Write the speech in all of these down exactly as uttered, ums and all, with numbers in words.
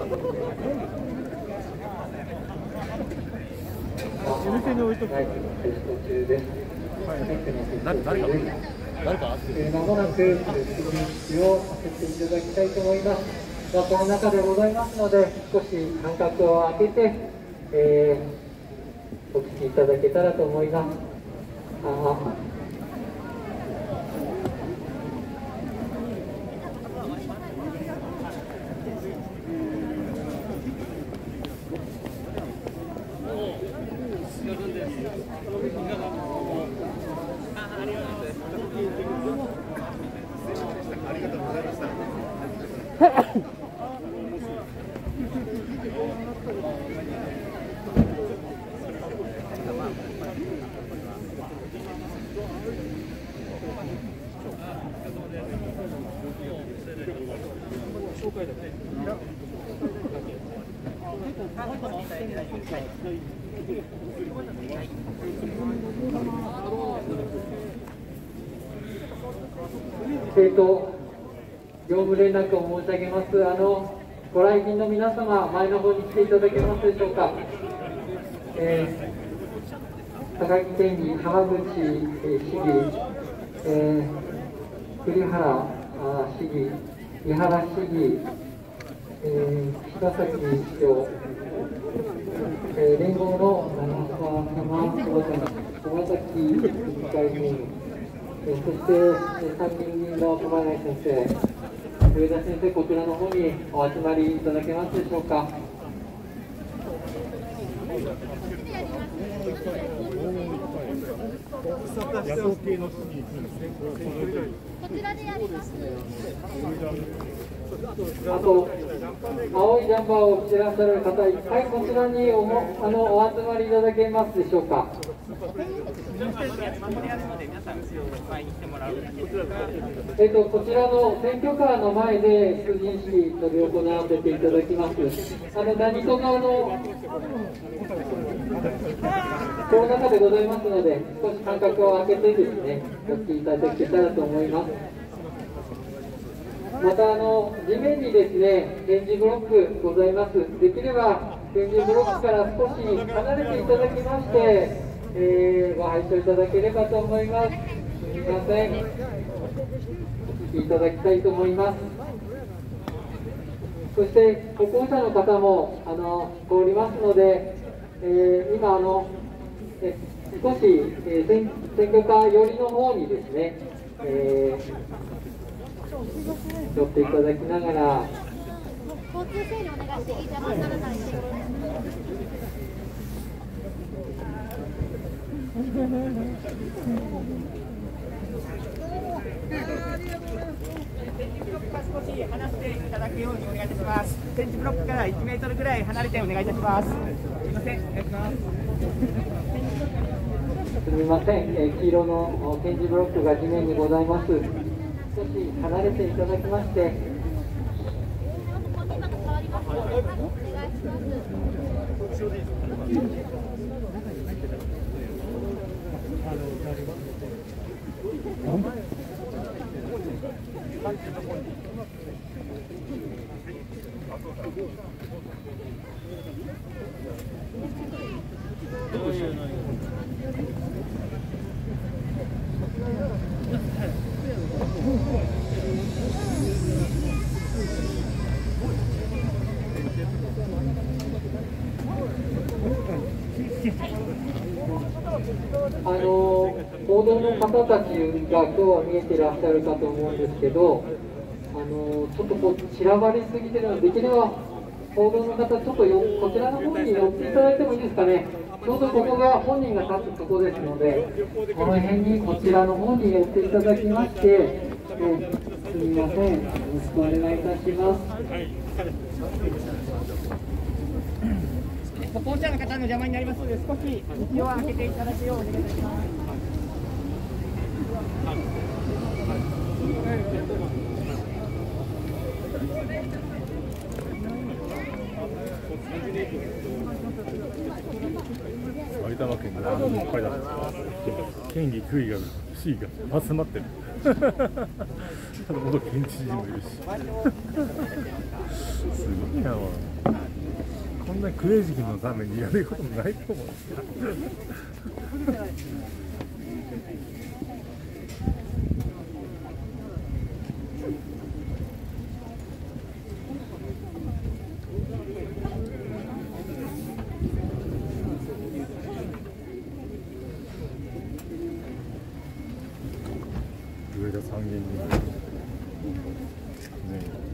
店に置いとく。誰か誰かまもなくスピーチをさせていただきたいと思います。まあ、この中でございますので、少し間隔を空けて、えー、お聞きいただけたらと思います。あえーと、業務連絡を申し上げます。あのご来賓の皆様、前の方に来ていただけますでしょうか。えー、高木県議、浜口、えー、市議、えー、栗原市議、井原市議、えー、柴崎市長、えー、連合の長澤様、小崎議会議員、えー、そして参議院議員の熊谷先生、上田先生、こちらの方にお集まりいただけますでしょうか。 野党系の市議、 こちらでやります。 あと、青いジャンバーを着てらっしゃる方、一回こちらにおもあのお集まりいただけますでしょうか。えっと、こちらの選挙カーの前で出陣式執り行わせていただきます。あの何とかのコロナ禍でございますので、少し間隔を空けてですね、お聞きいただけたらと思います。またあの地面にですね、点字ブロックございます。できれば点字ブロックから少し離れていただきまして、えー、ご拝聴いただければと思います。すみません。お聞きいただきたいと思います。そして歩行者の方もあの通りますので、えー、今あのえ少し、えー、選, 選挙カー寄りの方にですね、えー寄っていただきながら、 交通整理お願いしていい、邪魔にならないで。 少し離していただくようにお願いいたします。点字ブロックからいちメートルぐらい離れてお願いいたします。すみません、お願いします。 すみません、えー、黄色の点字ブロックが地面にございます。少し離れていただきまして、あの報道の方たちが今日は見えていらっしゃるかと思うんですけど、あのちょっとこう散らばりすぎてるので、できれば報道の方、ちょっとよこちらの方に寄っていただいてもいいですかね。ちょうどここが本人が立つところですので、この辺にこちらの方に寄っていただきまして、えすみません、よろしくお願いいたします。 歩行者の方の邪魔になりますので、少し道を開けていただくようお願いいたします。 埼玉県のいっぱいだ。県議、区議が、市議が集まってる。 元県知事もいるしすごいな。こんなクレイジー君のためにやることないと思うんですけど上田三軒にね。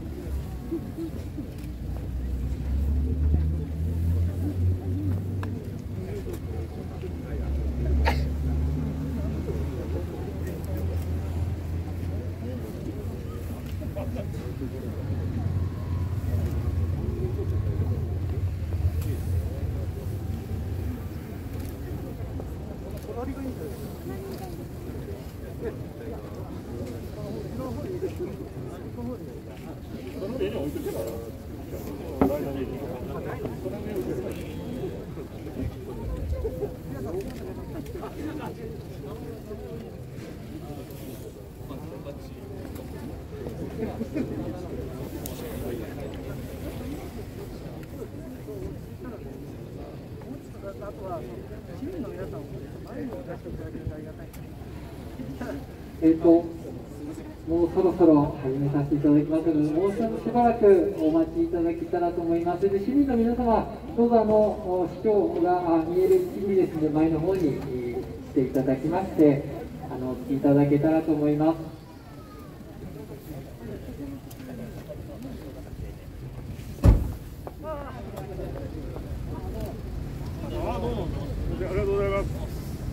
えっと、もうそろそろ始めさせていただきますので、もうしばらくお待ちいただけたらと思います。で、市民の皆様、どうぞあの市長が見える位置にですね、前の方に来ていただきまして、あの来ていただけたらと思います。 あどうもありがとうございます。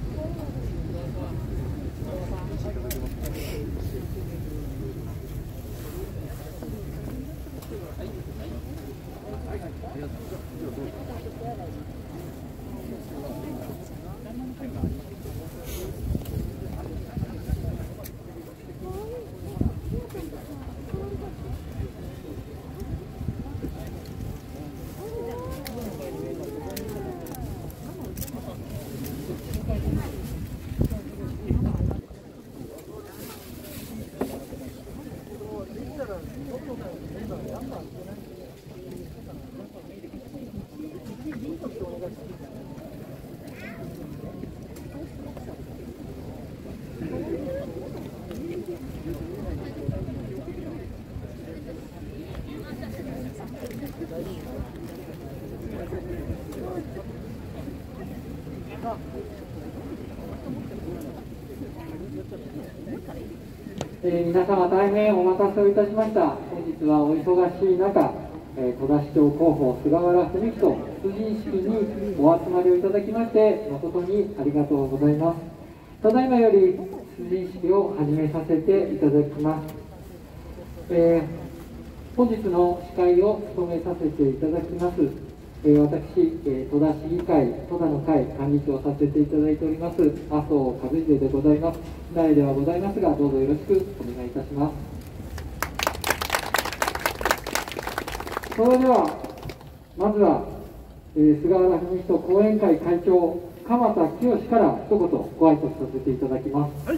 えー、皆様大変お待たせをいたしました。本日はお忙しい中、えー、戸田市長候補菅原文人出陣式にお集まりをいただきまして誠にありがとうございます。ただいまより出陣式を始めさせていただきます。えー、本日の司会を務めさせていただきます、えー、私、えー、戸田市議会戸田の会幹事長させていただいております麻生和秀でございます。苗ではございますが、どうぞよろしくお願いいたします。それではまずは、えー、菅原文人後援会会長鎌田清から一言ご挨拶させていただきます。はい、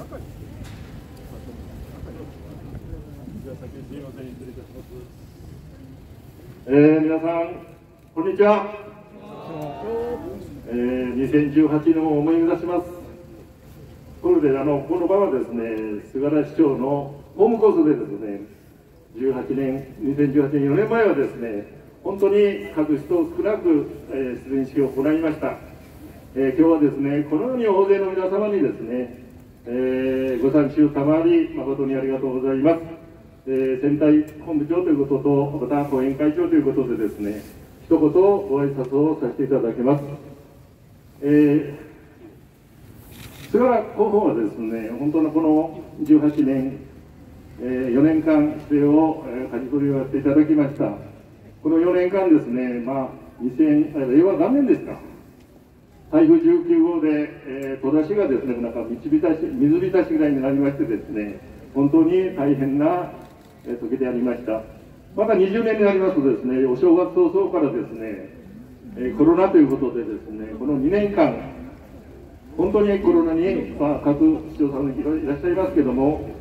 えー、皆さんこんにちは。えー、にせんじゅうはちねんを思い出します。これであのこの場はですね、菅原市長のホームコースでですね、じゅうはちねんにせんじゅうはちねんよねんまえはですね、本当に各人少なく、えー、出陣式を行いました。えー、今日はですね、このように大勢の皆様にですね、えー、ご参集賜り誠にありがとうございます。えー、選対本部長ということと、また後援会長ということでですね、一言ご挨拶をさせていただきます。えー菅原候補はですね、本当のこのじゅうはちねん、えー、よねんかん市政を、えー、舵取りをやっていただきました。このよねんかんですね、まあ、にせん令和元年ですか、台風じゅうきゅうごうで、えー、戸田市がですね、なんか水浸し水浸しぐらいになりましてですね、本当に大変な、えー、時でありました。またにじゅうねんになりますとですね、お正月早々からですね、えー、コロナということでですね、このにねんかん、本当にコロナに、まあ、各市長さんいらっしゃいますけども、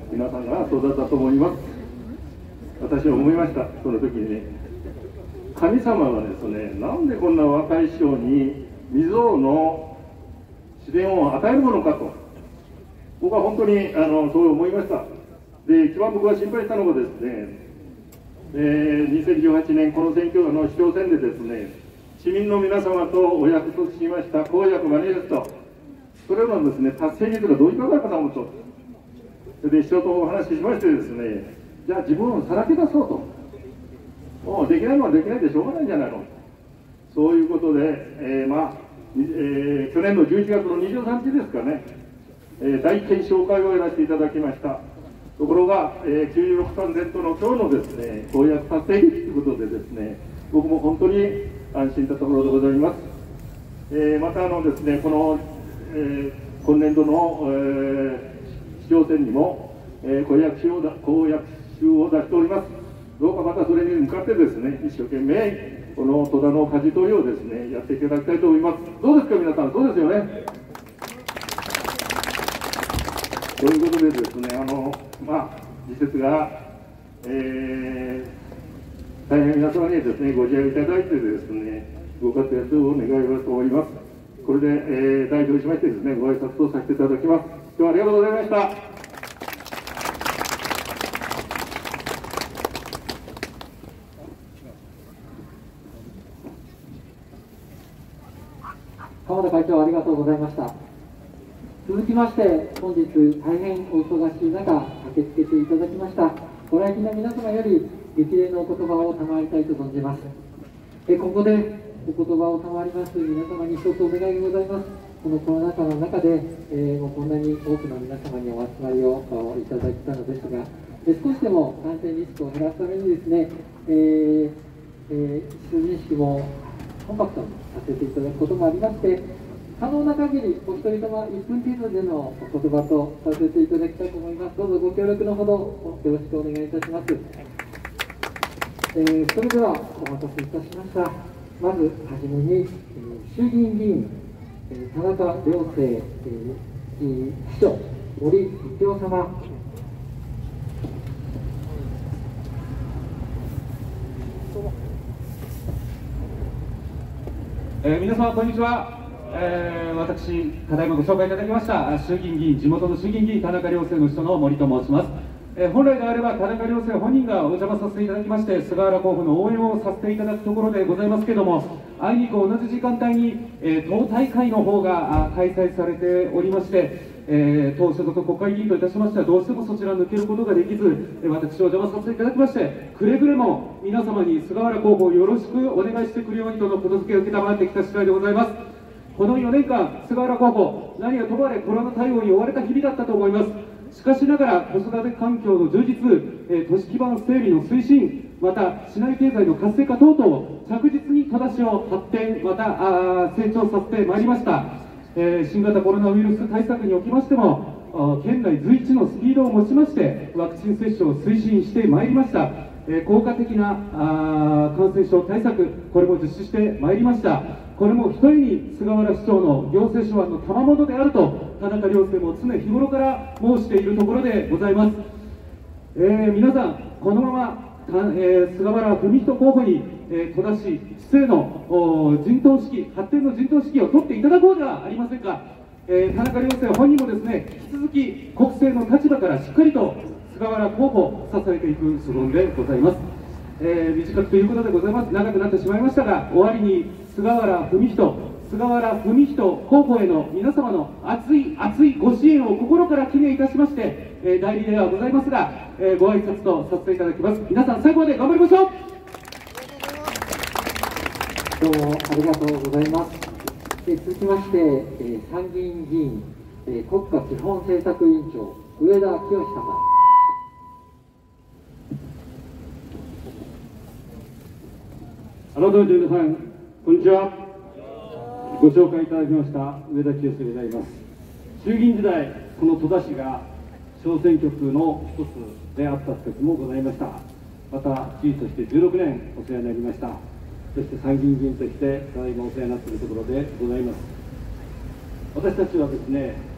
皆さんが育ったと思います。私は思いました、その時にね、神様がですね、なんでこんな若い師匠に未曾有の試練を与えるものかと、僕は本当にあのそう思いました。で、一番僕が心配したのがですね、えー、にせんじゅうはちねんこの選挙の市長選でですね、市民の皆様とお約束しました公約マニフェスト、それのですね達成率がどういったかかなと、で市長とお話ししましてですね、じゃあ自分をさらけ出そうと、もうできないのはできないでしょうがないんじゃないの、そういうことで、えー、まあ、えー、去年のじゅういちがつのにじゅうさんにちですかね、えー、大検証会をやらせていただきました。ところが、えー、きゅうじゅうろくパーセントの今日のですね公約達成率ということでですね、僕も本当に安心したところでございます。えー、またあのですね、この、えー、今年度の、えー、市長選にも、えー、公約集をだ公約集を出しております。どうかまたそれに向かってですね、一生懸命この戸田の舵取りをですねやっていただきたいと思います。どうですか皆さん、そうですよね。ということでですね、あのまあ時節が、えー、大変皆様にですねご自愛いただいてですねご活躍を願いますと思います。これで、えー、代表しましてですねご挨拶をさせていただきます。今日はありがとうございました。 鎌田会長、ありがとうございました。続きまして、本日大変お忙しい中、駆けつけていただきましたご来賓の皆様より激励のお言葉を賜りたいと存じます。えここでお言葉を賜ります皆様に一つお願いがございます。このコロナ禍の中で、えー、もうこんなに多くの皆様にお集まりをいただいたのですが、え少しでも感染リスクを減らすためにですね、えーえー、出陣式もコンパクトにさせていただくこともありまして、可能な限りお一人様いっぷん程度でのお言葉とさせていただきたいと思います。どうぞご協力のほどよろしくお願いいたします。えー、それではお待たせいたしました。まずはじめに、えー、衆議院議員、えー、田中良生、えー、市長森一夫様、 えー、皆様こんにちは。えー、私、ただいまご紹介いただきました衆議院議員、地元の衆議院議員、田中良生の秘書の森と申します。えー、本来であれば、田中良生本人がお邪魔させていただきまして、菅原候補の応援をさせていただくところでございますけれども、あいにく同じ時間帯に、えー、党大会の方が開催されておりまして、えー、党所属国会議員といたしましては、どうしてもそちら抜けることができず、えー、私、お邪魔させていただきまして、くれぐれも皆様に菅原候補をよろしくお願いしてくるようにとのことづけを承ってきた次第でございます。このよねんかん、菅原候補、何はともあれコロナ対応に追われた日々だったと思います。しかしながら、子育て環境の充実、えー、都市基盤整備の推進、また市内経済の活性化等々、着実に戸田市を発展、またあ成長させてまいりました。えー、新型コロナウイルス対策におきましても、県内随一のスピードを持ちまして、ワクチン接種を推進してまいりました。えー、効果的なあ感染症対策、これも実施してまいりました。これもひとえに菅原市長の行政手腕の賜物であると、田中良生も常日頃から申しているところでございます。えー、皆さん、このまま、えー、菅原文人候補に、えー、戸田市市政の陣頭指揮、発展の陣頭指揮を取っていただこうではありませんか。えー、田中良生本人もですね、引き続き国政の立場からしっかりと菅原候補を支えていく所存でございます。えー、短くということでございます。長くなってしまいましたが、終わりに菅原文人、菅原文人候補への皆様の熱い熱いご支援を心から記念いたしまして、えー、代理ではございますが、えー、ご挨拶とさせていただきます。皆さん最後まで頑張りましょう。 どうもありがとうございます。え続きまして、えー、参議院議員、えー、国家基本政策委員長上田清様。 改めて皆さん、こんにちは。ご紹介いただきました上田清でございます。衆議院時代、この戸田市が小選挙区の一つであった時もございました。また、知事としてじゅうろくねんお世話になりました。そして参議院議員として、ただいまお世話になっているところでございます。私たちはですね、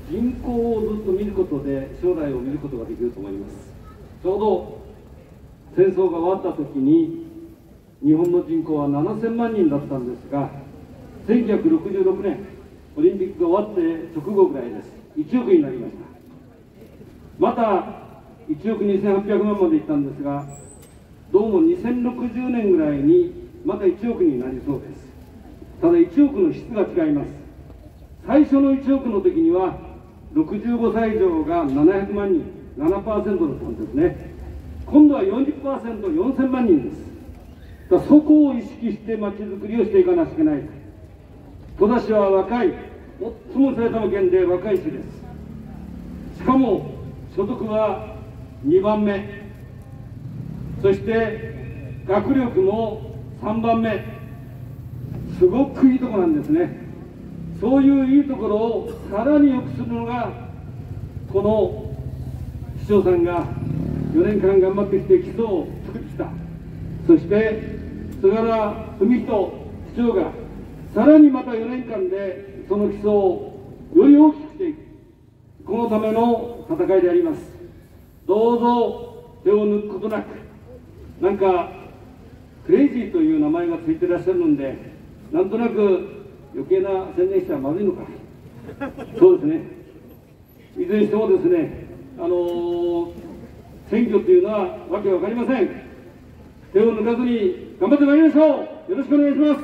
人口をずっと見ることで将来を見ることができると思います。ちょうど戦争が終わった時に日本の人口はななせんまんにんだったんですが、せんきゅうひゃくろくじゅうろくねんオリンピックが終わって直後ぐらいです。いちおくになりました。またいちおくにせんはっぴゃくまんまでいったんですが、どうもにせんろくじゅうねんぐらいにまたいちおくになりそうです。ただいちおくの質が違います。最初のいちおくの時にはろくじゅうごさい以上がななひゃくまんにん、ななパーセント だったんですね。今度は よんじゅっパーセント、よんせんまんにんです。だからそこを意識してまちづくりをしていかなきゃいけない。戸田市は若い、最も埼玉県で若い市です。しかも所得はにばんめ、そして学力もさんばんめ、すごくいいところなんですね。そういういいところをさらに良くするのが、この市長さんがよねんかん頑張ってきて基礎を作ってきた。そして菅原文人市長がさらにまたよねんかんでその基礎をより大きくしていく、このための戦いであります。どうぞ手を抜くことなく、なんかクレイジーという名前がついてらっしゃるので、なんとなく余計な宣伝したらまずいのか。そうですね。いずれにしてもですね、あのー、選挙というのはわけわかりません。手を抜かずに頑張ってまいりましょう。よろしくお願いします。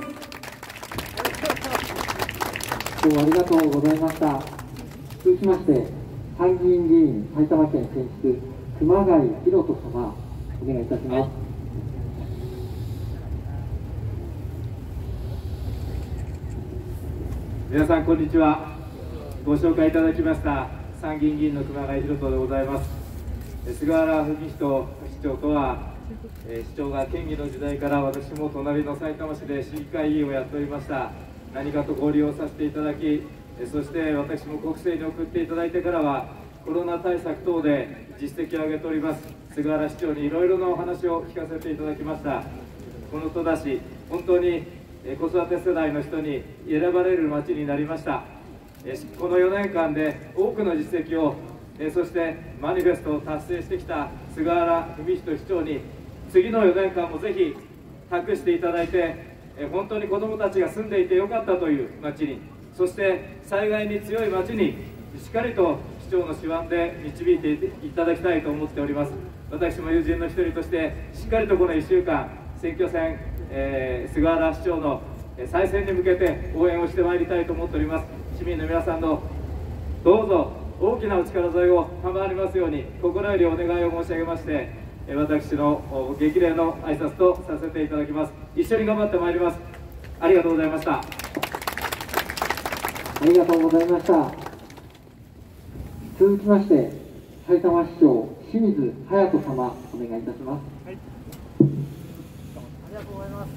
今日はありがとうございました。続きまして参議院議員埼玉県選出熊谷博人様、お願いいたします。 皆さんこんにちは。ご紹介いただきました参議院議員の熊谷博人でございます。菅原文人市長とは、市長が県議の時代から私も隣のさいたま市で市議会議員をやっておりました。何かと交流をさせていただき、そして私も国政に送っていただいてからはコロナ対策等で実績を上げております菅原市長にいろいろなお話を聞かせていただきました。この戸田市、本当に子育て世代の人に選ばれる町になりました。このよねんかんで多くの実績を、そしてマニフェストを達成してきた菅原文人市長に次のよねんかんもぜひ託していただいて、本当に子どもたちが住んでいてよかったという町に、そして災害に強い町にしっかりと市長の手腕で導いていただきたいと思っております。私も友人の一人としてしっかりとこのいっしゅうかん選挙戦、えー、菅原市長の再選に向けて応援をしてまいりたいと思っております。市民の皆さんのどうぞ大きなお力添えを賜りますように心よりお願いを申し上げまして、私の激励の挨拶とさせていただきます。一緒に頑張ってまいります。ありがとうございました。 ありがとうございました。続きまして埼玉市長清水隼人様、お願いいたします。はい、ありがとうございます。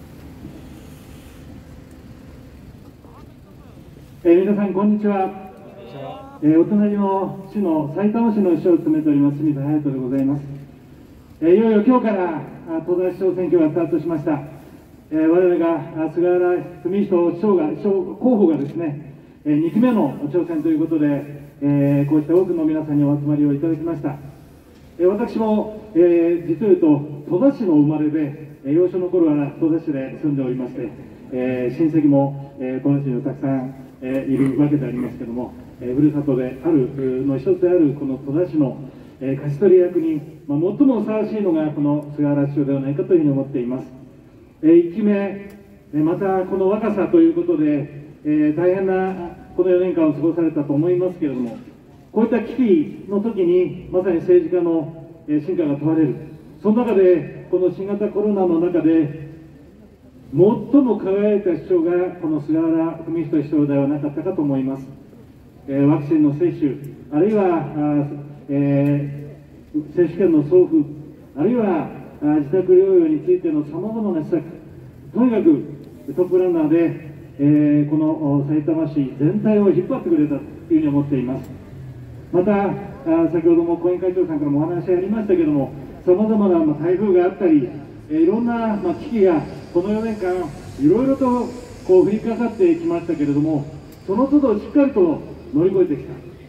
えー、皆さんこんにちは。えー、お隣の市の埼玉市の市長を務めております清水隼人でございます。えー、いよいよ今日から戸田市長選挙がスタートしました。えー、我々が菅原文人市長が市長候補がですね、えー、にきめの挑戦ということで、えー、こうした多くの皆さんにお集まりをいただきました。えー、私も、えー、実を言うと戸田市の生まれで、えー、幼少の頃は戸田市で住んでおりまして、えー、親戚も、えー、戸田市にたくさん、えー、いるわけでありますけれども、えー、ふるさとであるの一つであるこの戸田市の、えー、勝ち取り役に、まあ、最もふさわしいのがこの菅原市長ではないかというふうに思っています。えー、いっきめ、えー、またこの若さということで、えー、大変なこのよねんかんを過ごされたと思いますけれども、こういった危機の時にまさに政治家の真価が問われる。その中でこの新型コロナの中で最も輝いた市長がこの菅原文人市長ではなかったかと思います。えー、ワクチンの接種、あるいはあ、えー、接種券の送付、あるいはあ自宅療養についてのさまざまな施策、とにかくトップランナーで、えー、このさいたま市全体を引っ張ってくれたというふうに思っています。また、あ先ほども後援会長さんからもお話ありましたけれども、さまざまな、まあ、台風があったり、えー、いろんな、まあ、危機がこのよねんかんいろいろとこう降りかかってきましたけれども、その都度しっかりと乗り越えてきた。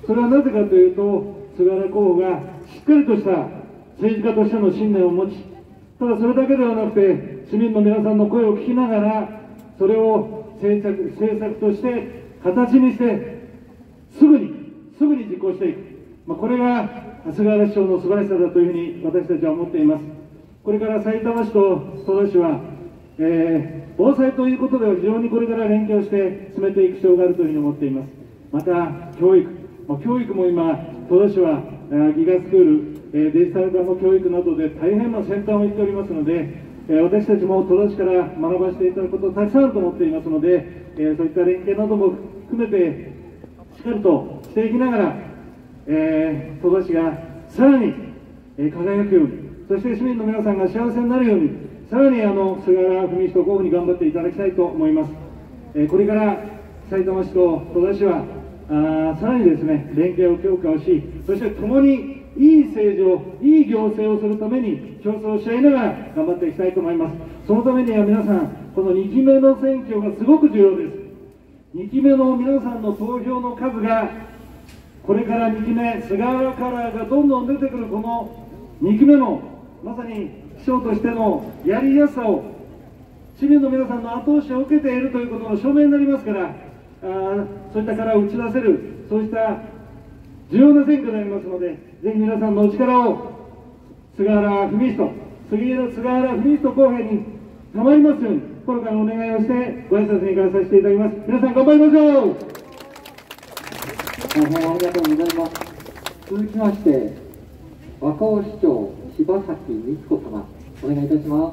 それはなぜかというと、菅原候補がしっかりとした政治家としての信念を持ち、ただそれだけではなくて、市民の皆さんの声を聞きながら、それを政策政策として形にして、すぐに、すぐに実行していく、まあ、これが菅原市長の素晴らしさだというふうに私たちは思っています。これからさいたま市と戸田市は、えー、防災ということでは非常にこれから連携をして進めていく必要があるというふうに思っています。また、教育、まあ、教育も今、戸田市はギガスクール、えー、デジタル化の教育などで大変な先端を行っておりますので、えー、私たちも戸田市から学ばせていただくことたくさんあると思っていますので、えー、そういった連携なども含めてしっかりとしていきながら、えー、戸田市がさらに、えー、輝くように、そして市民の皆さんが幸せになるように、さらにあの菅原文人候補に頑張っていただきたいと思います。えー、これからさいたま市と戸田市はあさらにですね、連携を強化をし、そして共にいい政治を、いい行政をするために競争し合いながら頑張っていきたいと思います。そのためには皆さん、このにきめの選挙がすごく重要です。にきめの皆さんの投票の数が、これからにきめ、菅原カラーがどんどん出てくるこのにきめの、まさに市長としてのやりやすさを、市民の皆さんの後押しを受けているということの証明になりますから、あそういったカラーを打ち出せる、そうした重要な選挙でありますので、ぜひ皆さんのお力を菅原文人、菅原文人候補に賜りますように、心からお願いをしてご挨拶に行かさせていただきます。皆さん頑張りましょう。 大変ありがとうございます。続きまして、若尾市長、柴崎光子様、お願いいたします。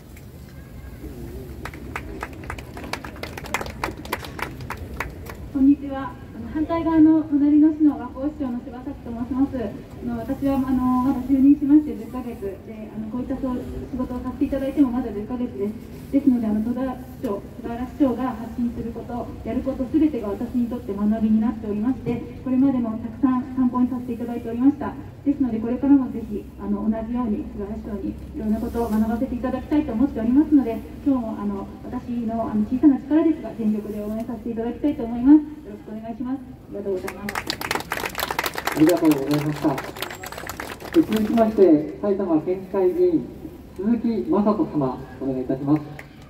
こんにちは。反対側の隣の市の若尾市長の柴崎と申します。あの私はあのまだ就任しましてじゅっかげつで、あのこういった仕事をさせていただいてもまだじゅっかげつです。ですので、あの戸田市長、菅原市長が発信すること、やることすべてが私にとって学びになっておりまして、これまでもたくさん参考にさせていただいておりました。ですので、これからもぜひあの同じように菅原市長にいろんなことを学ばせていただきたいと思っておりますので、今日もあの私のあの小さな力ですが全力で応援させていただきたいと思います。よろしくお願いします。ありがとうございます。 ありがとうございました。続きまして、埼玉県議会議員、鈴木雅人様、お願いいたします。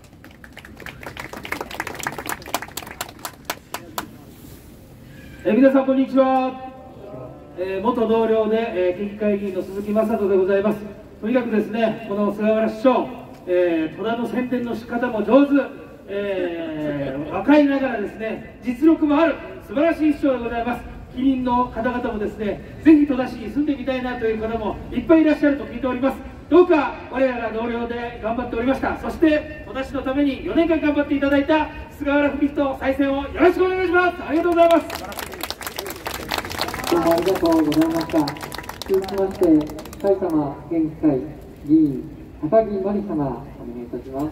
えー、皆さん、こんにちは。えー、元同僚で、えー、県議会議員の鈴木雅人でございます。とにかくですね、この菅原市長、えー、戸田の宣伝の仕方も上手、えー、若いながらですね、実力もある、素晴らしい市長でございます。近隣の方々もですね、ぜひ戸田市に住んでみたいなという方もいっぱいいらっしゃると聞いております。どうか我らが同僚で頑張っておりました。そして戸田市のためによねんかん頑張っていただいた菅原文人再選をよろしくお願いします。ありがとうございます。 どうもありがとうございました。続きまして埼玉県議会議員高木真理様、お願いいたします。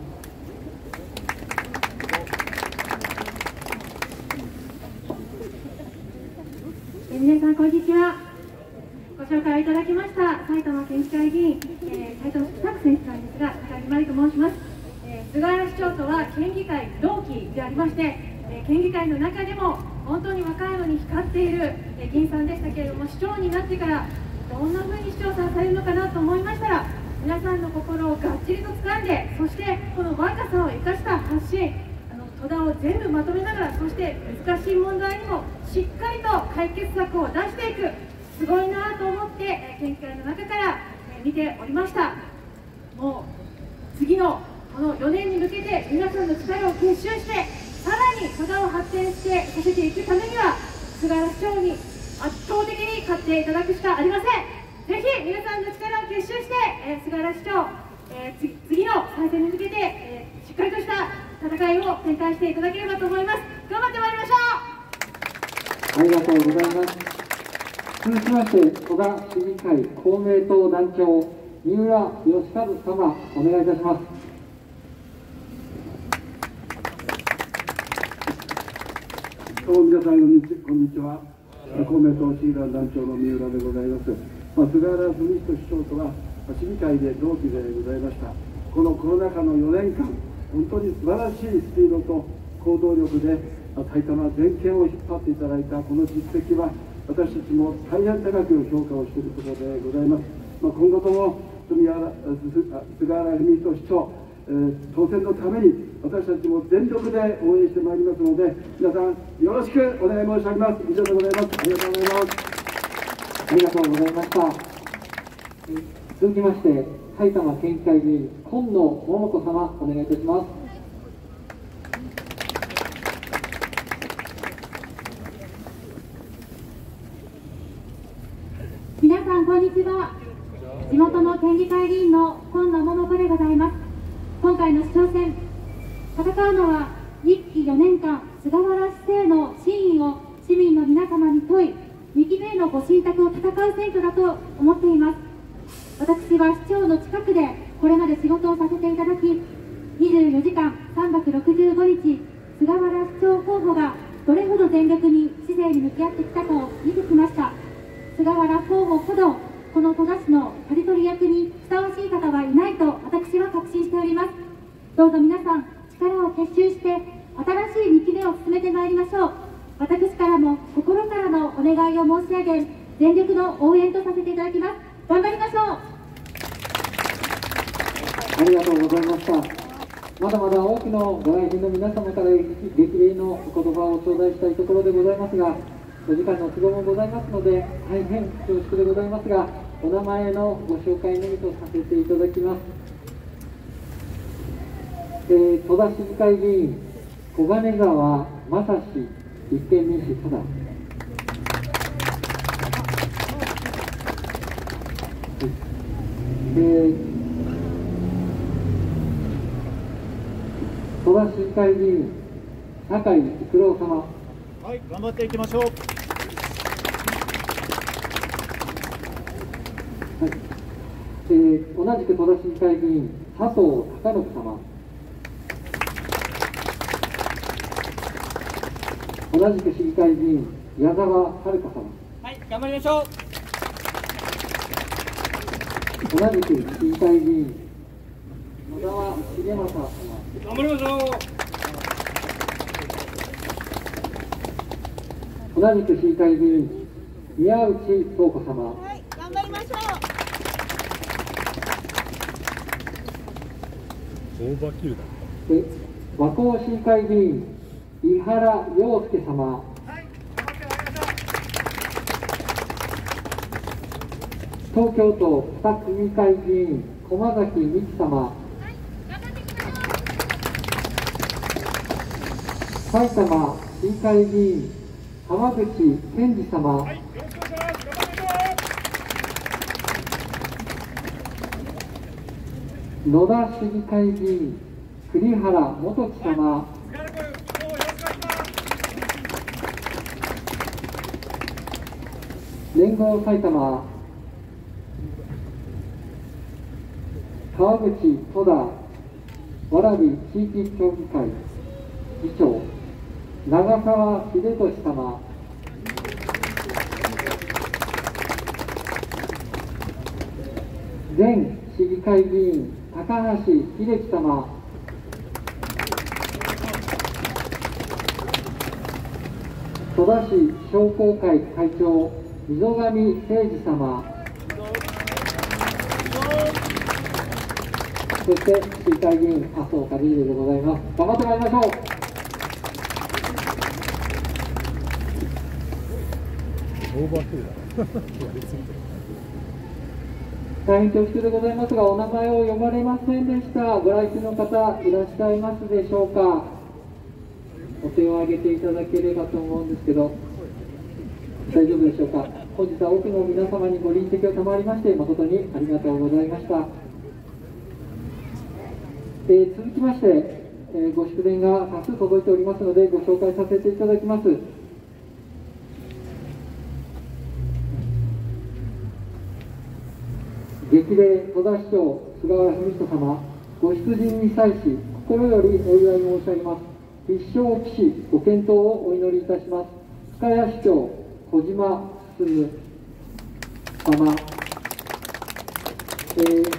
皆さん、こんにちは。ご紹介いただきました埼玉県議会議員、えー、埼玉市作選手なんですが、高木真理と申します。えー、菅原市長とは県議会同期でありまして、えー、県議会の中でも本当に若いのに光っている、えー、議員さんでしたけれども、市長になってからどんな風に市長さんされるのかなと思いましたら、皆さんの心をがっちりと掴んで、そしてこの若さを生かした発信、戸田を全部まとめながら、そして難しい問題にもしっかりと解決策を出していく、すごいなと思って県議会の中から見ておりました。もう次のこのよねんに向けて皆さんの力を結集して、さらに戸田を発展してさせていくためには、菅原市長に圧倒的に勝っていただくしかありません。ぜひ皆さんの力を結集して、えー、菅原市長、えー、次の再選に向けて、えー、しっかりとした戦いを展開していただければと思います。頑張ってまいりましょう。 ありがとうございます。続きまして、戸田市議会公明党団長、三浦義和様、お願いいたします。 どうも皆さん、こんにちこんにちは。公明党市議団団長の三浦でございます。まあ、菅原文人市長とは市議会で同期でございました。このコロナ禍のよねんかん、本当に素晴らしいスピードと行動力で埼玉全県を引っ張っていただいたこの実績は私たちも大変高く評価をしているところでございます。まあ、今後とも住原菅原文人市長、えー、当選のために私たちも全力で応援してまいりますので、皆さんよろしくお願い申し上げます。以上でございます。ありがとうございます。 ありがとうございました。続きまして埼玉県議会議員今野桃子様、お願いいたします。 皆さんこんにちは。地元の県議会議員の今野桃子でございます。今回の市長選、戦うのはいっきよねんかん菅原市政の真意を市民の皆様に問い、にきめへのご信託を戦う選挙だと思っています。私は市長の近くでこれまで仕事をさせていただき、にじゅうよじかんさんびゃくろくじゅうごにち菅原市長候補がどれほど全力に市政に向き合ってきたかを見てきました。菅原候補ほどこの戸田市の刈り取り役にふさわしい方はいないと私は確信しております。どうぞ皆さん力を結集して新しいにきめを進めてまいりましょう。私からも心からのお願いを申し上げ、全力の応援とさせていただきます。頑張りましょう。 ありがとうございました。まだまだ多くのご来賓の皆様から激励のお言葉を頂戴したいところでございますが、お時間の都合もございますので大変恐縮でございますが、お名前のご紹介のみとさせていただきます。えー、戸田市議会議員小金沢正史、立憲民主ただ。えー、戸田市議会議員酒井育郎様。 はい、頑張っていきましょう。はい、 えー、同じく戸田市議会議員佐藤孝信様。同じく市議会議員矢沢遥様。 はい、頑張りましょう。 同じく市議会議員野沢重正様。 頑張りましょう。 同じく市議会議員宮内宗子様。 はい、頑張りましょう。 オーバーキルだ。 で和光市議会議員井原陽介様。東京都二区議会議員駒崎美希様。埼玉市議会議員浜口健二様。野田市議会議員栗原元樹様。連合埼玉川口戸田蕨地域協議会議長長澤秀俊様。前市議会議員高橋秀樹様。戸田市商工会会長溝上誠二様。そして市議会議員麻生和秀でございます。頑張ってまいりましょう。 オーバーキルだ。やりすぎてる。 大変恐縮でございますが、お名前を呼ばれませんでした。ご来賓の方いらっしゃいますでしょうか。お手を挙げていただければと思うんですけど、大丈夫でしょうか。本日は多くの皆様にご臨席を賜りまして誠にありがとうございました。えー、続きまして、えー、ご祝電が多数届いておりますのでご紹介させていただきます。激励戸田市長菅原文人様、ご出陣に際し心よりお祝い申し上げます。必勝を期しご健闘をお祈りいたします。深谷市長小島進様、えー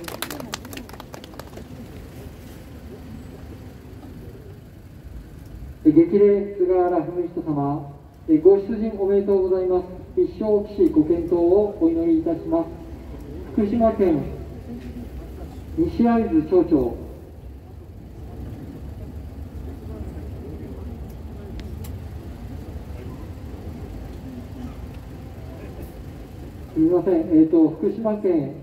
激励菅原文人様、 えご出陣おめでとうございます。一生騎士ご健闘をお祈りいたします。福島県西会津町長、すみません、えーと、福島県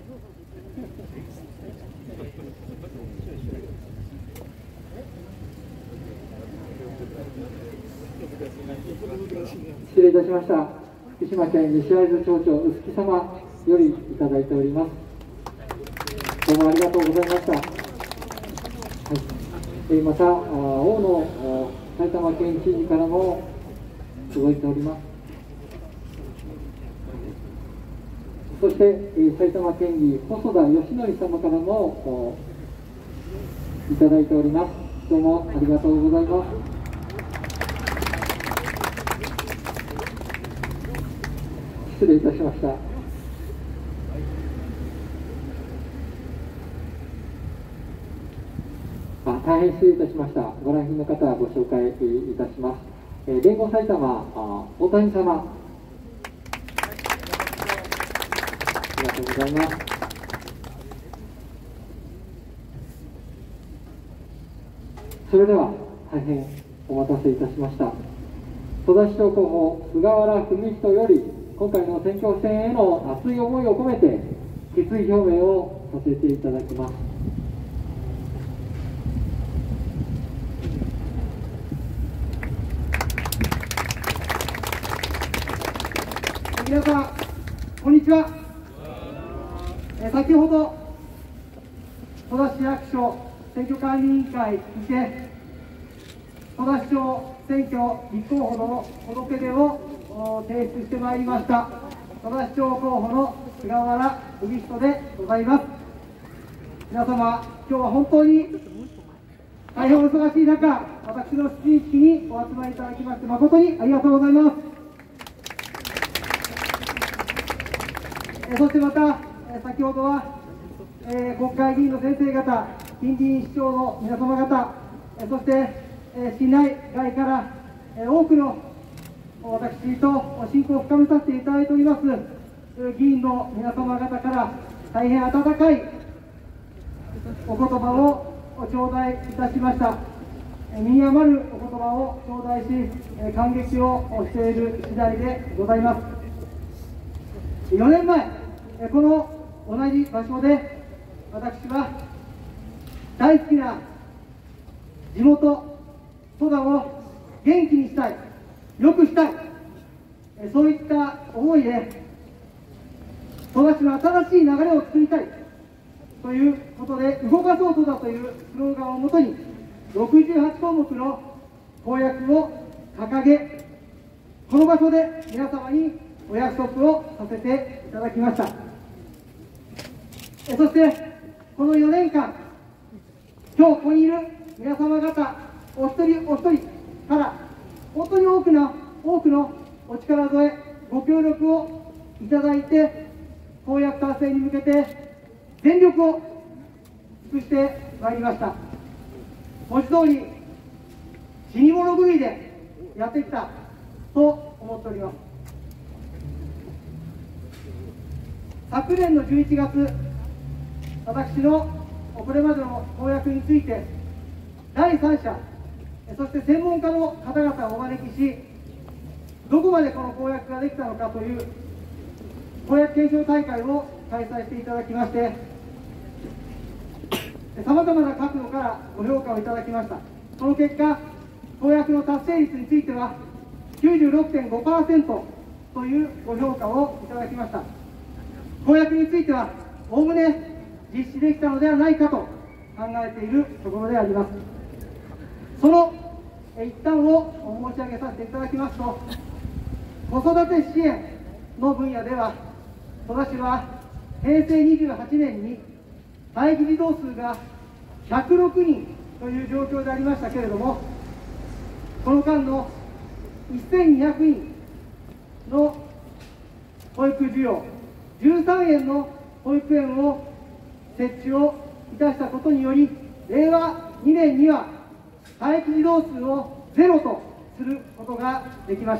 失礼いたしました。福島県西会津町長、臼木様よりいただいております。どうもありがとうございました。はい、えー、また、大野埼玉県知事からも届いております。そして、えー、埼玉県議、細田義則様からもいただいております。どうもありがとうございます。失礼いたしました。あ、大変失礼いたしました。ご来賓の方、ご紹介いたします。えー、連合埼玉、あ大谷様、ありがとうございます。それでは、大変お待たせいたしました。戸田市長候補、菅原文人より、今回の選挙戦への熱い思いを込めて、決意表明をさせていただきます。 皆さん、こんにちは。え先ほど、戸田市役所選挙管理委員会にて、戸田市長選挙立候補の届け出を提出してまいりました、戸田市長候補の菅原文人でございます。皆様、今日は本当に大変お忙しい中、私の出陣式にお集まりいただきまして、誠にありがとうございます。えそしてまた、え先ほどは、えー、国会議員の先生方、近隣市長の皆様方、えそして、えー、市内外から、えー、多くの私と親交を深めさせていただいております議員の皆様方から大変温かいお言葉を頂戴いたしました。身に余るお言葉を頂戴し、感激をしている次第でございます。よねんまえ、この同じ場所で私は大好きな地元戸田を元気にしたい、良くしたい、そういった思いで戸田市の新しい流れを作りたいということで、動かそう戸田というスローガンをもとにろくじゅうはちこうもくの公約を掲げ、この場所で皆様にお約束をさせていただきました。そしてこのよねんかん、今日ここにいる皆様方お一人お一人から本当に多くの多くのお力添え、ご協力をいただいて、公約達成に向けて全力を尽くしてまいりました。文字通り死に物狂いでやってきたと思っております。昨年のじゅういちがつ、私のこれまでの公約についてだいさんしゃ、そして専門家の方々をお招きし、どこまでこの公約ができたのかという公約検証大会を開催していただきまして、さまざまな角度からご評価をいただきました。その結果、公約の達成率については きゅうじゅうろくてんごパーセント というご評価をいただきました。公約についてはおおむね実施できたのではないかと考えているところであります。その一端を申し上げさせていただきますと、子育て支援の分野では、戸田市はへいせいにじゅうはちねんに待機児童数がひゃくろくにんという状況でありましたけれども、この間のせんにひゃくにんの保育需要、じゅうさんえんの保育園を設置をいたしたことにより、れいわにねんには待機児童数をゼロとすることができました。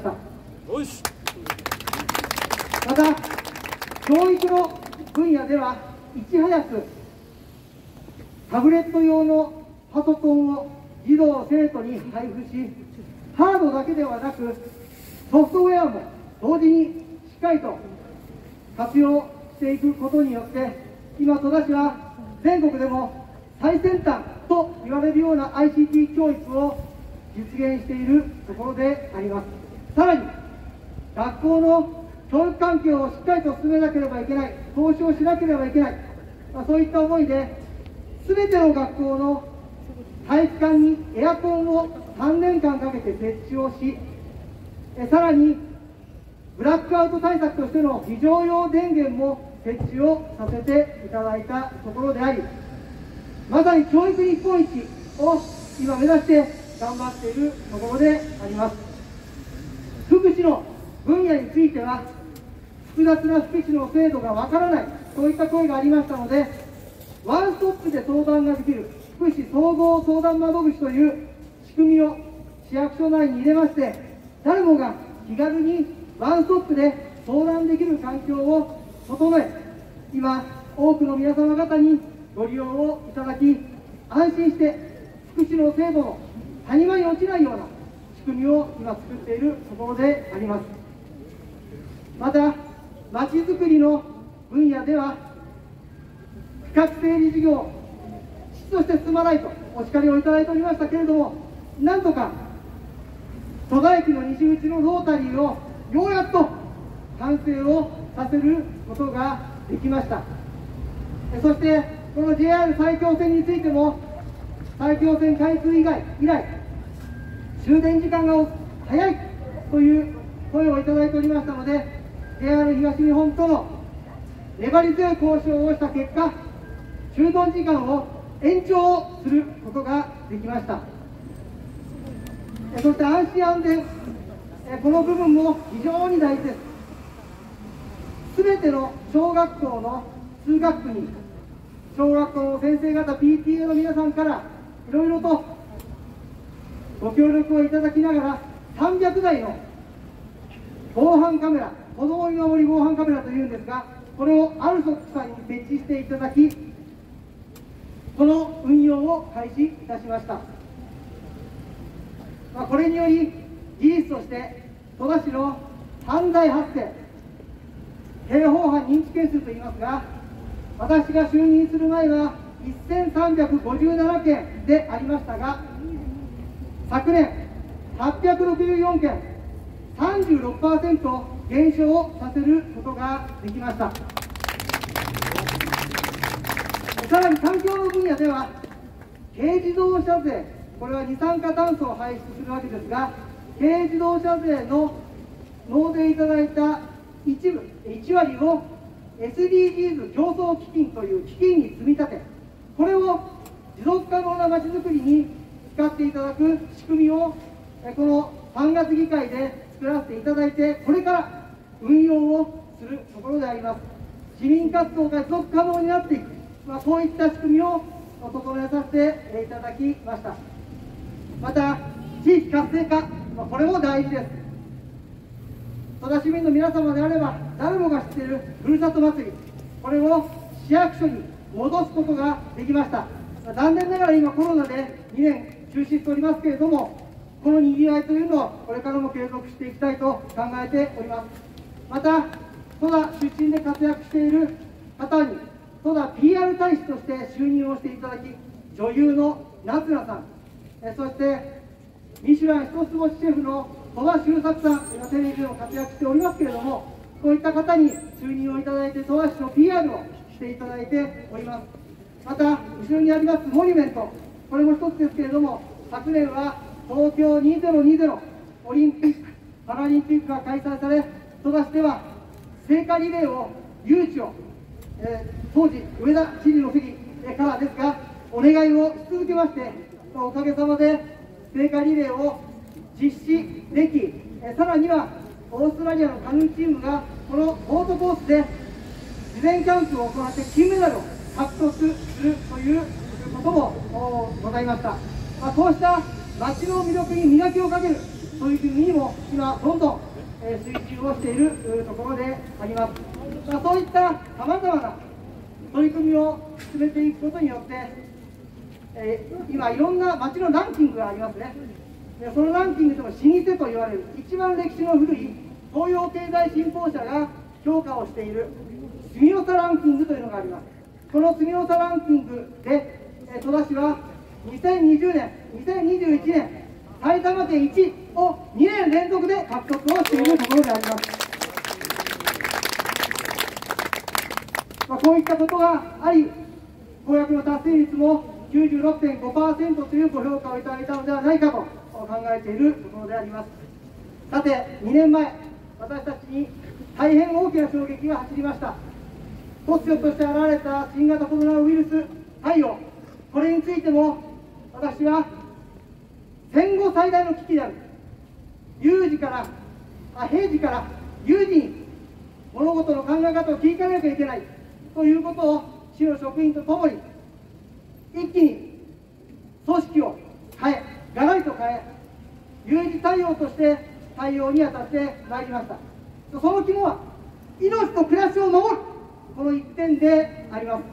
また、教育の分野ではいち早くタブレット用のパソコンを児童生徒に配布し、ハードだけではなくソフトウェアも同時にしっかりと活用していくことによって、今戸田市は全国でも最先端と言われるような アイシーティー 教育を実現しているところであります。さらに学校の教育環境をしっかりと進めなければいけない、投資をしなければいけない、まあ、そういった思いで、すべての学校の体育館にエアコンをさんねんかんかけて設置をし、えさらにブラックアウト対策としての非常用電源も設置をさせていただいたところであり、まさに教育日本一を今目指して頑張っているところであります。福祉の分野については、複雑な福祉の制度がわからない、そういった声がありましたので、ワンストップで相談ができる福祉総合相談窓口という仕組みを市役所内に入れまして、誰もが気軽にワンストップで相談できる環境を整え、今、多くの皆様方にご利用をいただき、安心して福祉の制度の谷間に落ちないような仕組みを今作っているところであります。また、まちづくりの分野では、区画整理事業、質として進まないとお叱りをいただいておりましたけれども、なんとか戸田駅の西口のロータリーをようやっと完成をさせることができました。そしてこの ジェイアール 埼京線についても、埼京線開通以外以来終電時間が早いという声をいただいておりましたので、 ジェイアール 東日本との粘り強い交渉をした結果、終電時間を延長することができました。そして安心安全、この部分も非常に大事です。すべての小学校の通学区に、小学校の先生方、ピーティーエー の皆さんからいろいろとご協力をいただきながら、さんびゃくだいの防犯カメラ、子ども見守り防犯カメラというんですが、これをアルソックさんに設置していただき、この運用を開始いたしました。まあ、これにより事実として戸田市の犯罪発生、刑法犯認知件数といいますが、私が就任する前はせんさんびゃくごじゅうななけんでありましたが、昨年はっぴゃくろくじゅうよんけん、さんじゅうろくパーセント 減少させることができました。さらに環境の分野では、軽自動車税、これは二酸化炭素を排出するわけですが、軽自動車税の納税いただいた一部いちわりを エスディージーズ 競争基金という基金に積み立て、これを持続可能なまちづくりに使っていただく仕組みを、このさんがつ議会で作らせていただいて、これから運用をするところであります。市民活動が持続可能になっていく、まあ、こういった仕組みを整えさせていただきました。また、地域活性化、まあ、これも大事です。戸田市民の皆様であれば、誰もが知っているふるさと祭り、これを市役所に戻すことができました。まあ、残念ながら今、コロナでにねん中止しておりますけれども、このにぎわいというのをこれからも継続していきたいと考えております。また、戸田出身で活躍している方に、戸田 ピーアール 大使として就任をしていただき、女優の夏菜さん、えそしてミシュラン一つ星シェフの戸田周作さん、今テレビでも活躍しておりますけれども、こういった方に就任をいただいて、戸田市の ピーアール をしていただいております。また、後ろにありますモニュメント、これも一つですけれども、昨年は東京にせんにじゅうオリンピック・パラリンピックが開催され、戸田市では聖火リレーを、誘致を、えー、当時、上田知事の席からですが、お願いをし続けまして、おかげさまで聖火リレーを実施でき、えー、さらにはオーストラリアのカヌーチームが、このボートコースで事前キャンプを行って金メダルを獲得するということもございました。まあ、こうした町の魅力に磨きをかける、 取り組みにも今、どんどん、えー、推進をしているところであります。まあ、そういったさまざまな取り組みを進めていくことによって、えー、今、いろんな町のランキングがありますね。でそのランキングでも老舗と言われる、一番歴史の古い東洋経済新報社が評価をしている住みよさランキングというのがあります。この住みよさランキングで、えー、戸田市はにせんにじゅうねん、にせんにじゅういちねん、埼玉県いちいをにねん連続で獲得をしているところであります。まあ、こういったことがあり、公約の達成率も きゅうじゅうろくてんごパーセント というご評価をいただいたのではないかと考えているところであります。さて、にねんまえ、私たちに大変大きな衝撃が走りました。突如として現れた新型コロナウイルス対応、これについても私は戦後最大の危機である、有事からあ平時から有事に物事の考え方を切り替えなきゃいけないということを市の職員とともに一気に組織を変え、がらりと変え、有事対応として対応に当たってまいりました。その肝は命と暮らしを守る、この一点であります。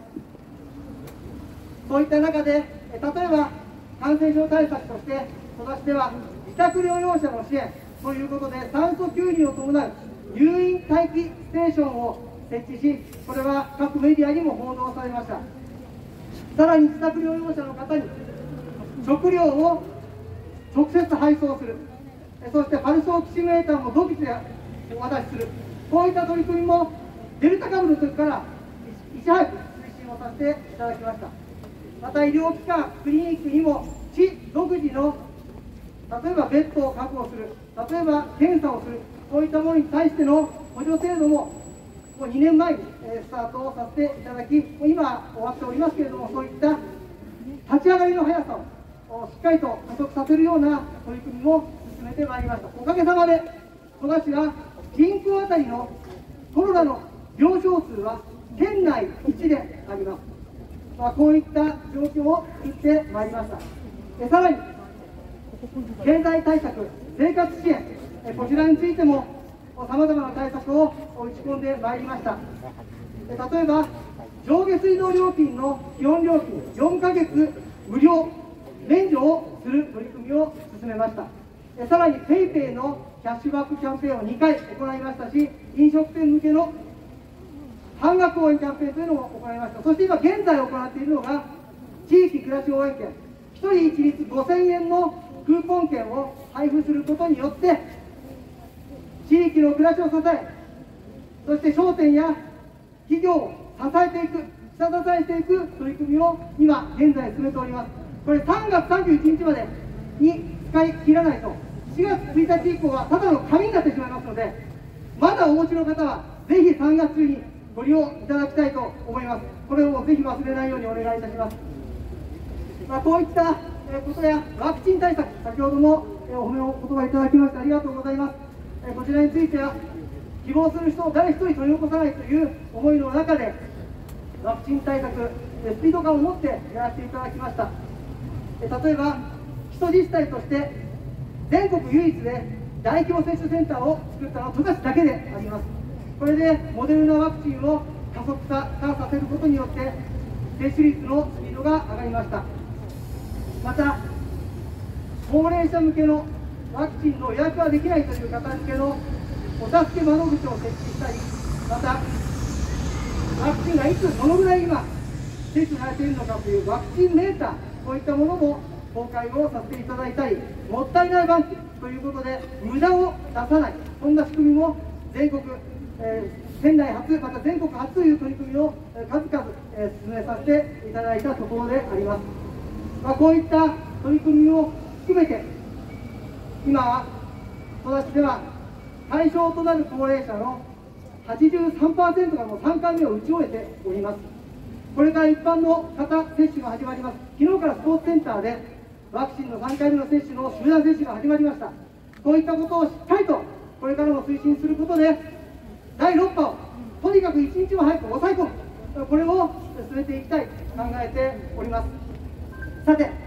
そういった中で、例えば感染症対策として戸田市では自宅療養者の支援ということで、酸素吸入を伴う入院待機ステーションを設置し、これは各メディアにも報道されました。さらに自宅療養者の方に食料を直接配送する、そしてパルスオキシメーターも独自でお渡しする、こういった取り組みもデルタ株の時からいち早く推進をさせていただきました。また医療機関、クリニックにも市独自の例えばベッドを確保する、例えば検査をする、こういったものに対しての補助制度ももうにねんまえにスタートをさせていただき、今終わっておりますけれども、そういった立ち上がりの速さをしっかりと加速させるような取り組みも進めてまいりました。おかげさまで戸田市は人口当たりのコロナの病床数は県内いちであります。まあ、こういった状況を作ってまいりました。えさらに経済対策、生活支援、えこちらについてもさまざまな対策を打ち込んでまいりました。え例えば上下水道料金の基本料金よんかげつ無料免除をする取り組みを進めました。えさらに ペイペイ のキャッシュバックキャンペーンをにかい行いましたし、飲食店向けの半額応援キャンペーンというのも行いました。そして今現在行っているのが地域暮らし応援券、ひとり一律ごせんえんのクーポン券を配布することによって地域の暮らしを支え、そして商店や企業を支えていく、下支えしていく取り組みを今現在進めております。これさんがつさんじゅういちにちまでに使い切らないとしがつついたち以降はただの紙になってしまいますので、まだお持ちの方はぜひさんがつ中にご利用いただきたいと思います。これをぜひ忘れないようにお願いいたします。まあ、こういったことやワクチン対策、先ほどもお褒めの言葉いただきましてありがとうございます。こちらについては希望する人を誰一人取り残さないという思いの中でワクチン対策スピード感を持ってやらせていただきました。例えば基礎自治体として全国唯一で大規模接種センターを作ったのは戸田市だけであります。これでモデルナワクチンを加速化させることによって接種率のスピードが上がりました。また高齢者向けのワクチンの予約ができないという方向けのお助け窓口を設置したり、またワクチンがいつどのぐらい今接種されているのかというワクチンメーター、こういったものも公開をさせていただいたり、もったいないバンクということで無駄を出さない、そんな仕組みも全国、えー、県内初、また全国初という取り組みを数々、えー、進めさせていただいたところであります。まあ、こういった取り組みを含めて今は戸田市では対象となる高齢者の はちじゅうさんパーセント がもうさんかいめを打ち終えております。これから一般の方接種が始まります。昨日からスポーツセンターでワクチンのさんかいめの接種の集団接種が始まりました。こういったことをしっかりとこれからも推進することでだいろっぱをとにかく一日も早く抑え込む、これを進めていきたいと考えております。さて、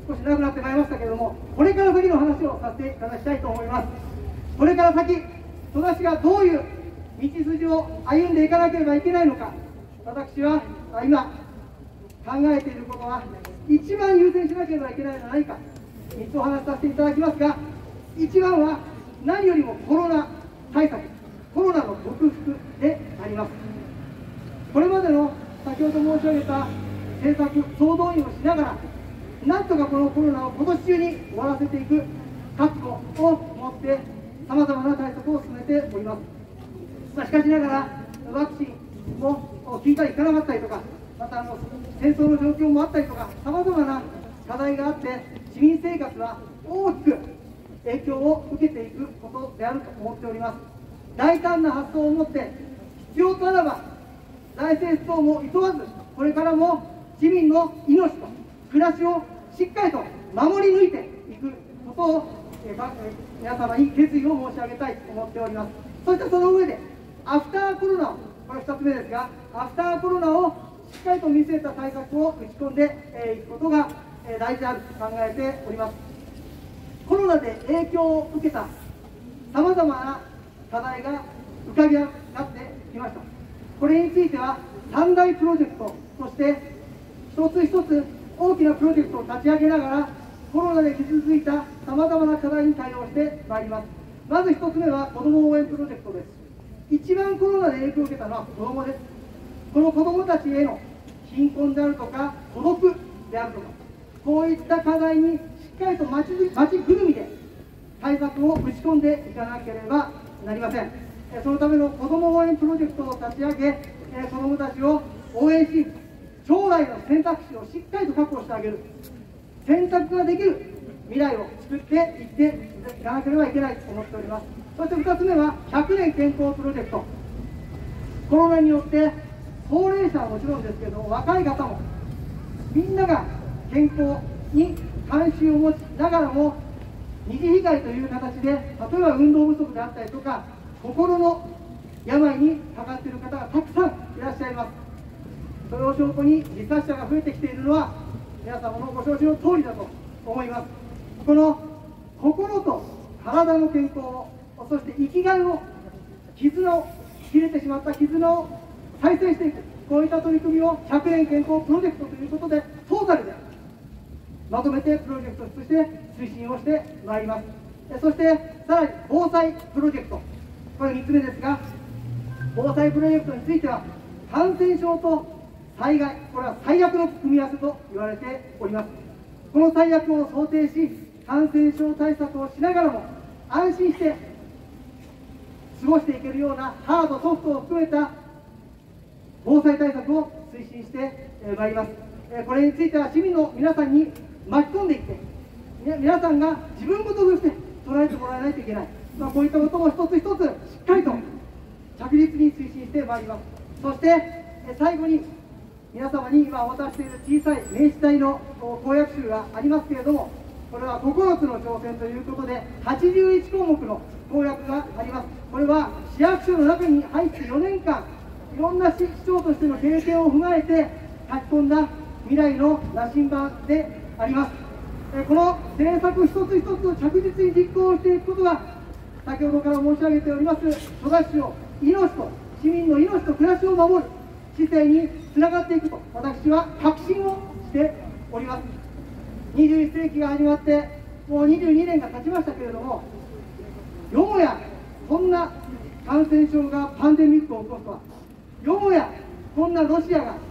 少しなくなってまいりましたけれども、これから先の話をさせていただきたいと思います。これから先、戸田市がどういう道筋を歩んでいかなければいけないのか、私は今考えていることは、一番優先しなければいけないのは何か、みっつお話しさせていただきますが、一番は何よりもコロナ対策、コロナの克服であります。これまでの先ほど申し上げた政策、総動員をしながら、なんとかこのコロナを今年中に終わらせていく覚悟を持って、さまざまな対策を進めております。まあ、しかしながら、ワクチンも効いたりいかなかったりとか、またあの戦争の状況もあったりとか、さまざまな課題があって、市民生活は大きく影響を受けていくことであると思っております。大胆な発想を持って、必要とあらば、財政出動も急がず、これからも市民の命と暮らしをしっかりと守り抜いていくことを、えー、皆様に決意を申し上げたいと思っております。そしてその上で、アフターコロナを、これふたつめですが、アフターコロナをしっかりと見据えた対策を打ち込んでいくことが大事であると考えております。コロナで影響を受けたさまざまな課題が浮かび上がってきました。これについては三大プロジェクトとして一つ一つ大きなプロジェクトを立ち上げながら、コロナで傷ついたさまざまな課題に対応してまいります。まず一つ目は子ども応援プロジェクトです。一番コロナで影響を受けたのは子どもです。この子どもたちへの貧困であるとか孤独であるとか、こういった課題にしっかりと町ぐるみで対策を打ち込んでいかなければなりません。そのための子ども応援プロジェクトを立ち上げ、子どもたちを応援し、将来の選択肢をしっかりと確保してあげる、選択ができる未来を作っていっていかなければいけないと思っております。そしてふたつめはひゃくねん健康プロジェクト。コロナによって高齢者はもちろんですけど、若い方もみんなが健康に関心を持ちながらも、二次被害という形で、例えば運動不足であったりとか、心の病にかかっている方がたくさんいらっしゃいます。それを証拠に自殺者が増えてきているのは、皆様のご承知の通りだと思います。この心と体の健康を、そして生きがいの絆を、切れてしまった絆を再生していく、こういった取り組みをひゃくねん健康プロジェクトということで、トータルでまとめてプロジェクトとして推進をしてまいります。そしてさらに防災プロジェクト、これみっつめですが、防災プロジェクトについては感染症と災害、これは最悪の組み合わせと言われております。この最悪を想定し、感染症対策をしながらも安心して過ごしていけるようなハードソフトを含めた防災対策を推進してまいります。これについては市民の皆さんに巻き込んでいって、皆さんが自分事として捉えてもらわないといけない、まあ、こういったことも一つ一つしっかりと着実に推進してまいります。そして最後に皆様に今お渡ししている小さい明治大の公約集がありますけれども、これはここのつの挑戦ということではちじゅういちこうもくの公約があります。これは市役所の中に入ってよねんかん、いろんな市長としての経験を踏まえて書き込んだ未来の羅針盤であります。この政策一つ一つを着実に実行していくことが、先ほどから申し上げております戸田市の命と市民の命と暮らしを守る姿勢につながっていくと私は確信をしております。にじゅういっせいきが始まってもうにじゅうにねんが経ちましたけれども、よもやこんな感染症がパンデミックを起こすとは、よもやこんなロシアが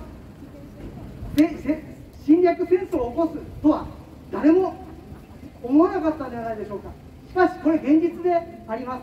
侵略戦争を起こすとは誰も思わなかったのではないでしょうか。しかしこれ現実であります。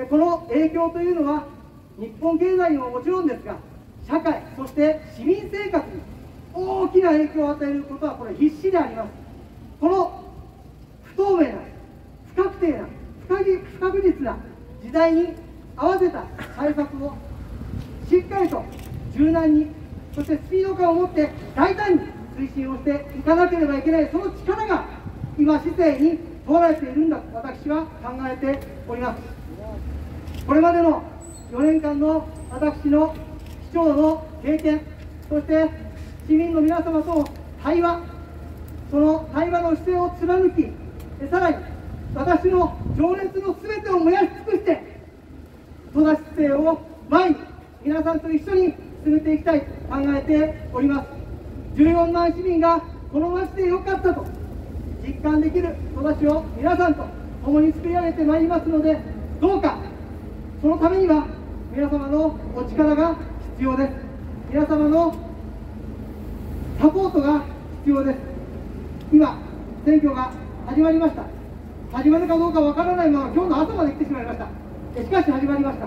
この影響というのは日本経済にももちろんですが、社会そして市民生活に大きな影響を与えることはこれ必至であります。この不透明な不確定な不確実な時代に合わせた対策をしっかりと柔軟に、そしてスピード感を持って大胆に推進をしていかなければいけない、その力が今市政に問われているんだと私は考えております。これまでのよねんかんの私の市長の経験、そして市民の皆様との対話、 その対話の姿勢を貫き、さらに私の情熱のすべてを燃やし尽くして戸田市政を前に皆さんと一緒に進めていきたいと考えております。じゅうよんまん市民がこの町でよかったと実感できる戸田市を皆さんと共に作り上げてまいりますので、どうかそのためには皆様のお力が必要です。皆様のサポートが必要です。今選挙が始まりました。始まるかどうかわからないまま今日の朝まで来てしまいました。しかし始まりました。